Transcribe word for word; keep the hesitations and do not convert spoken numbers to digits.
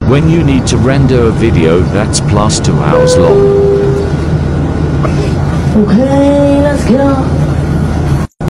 When you need to render a video that's plus two hours long. Okay, let's go.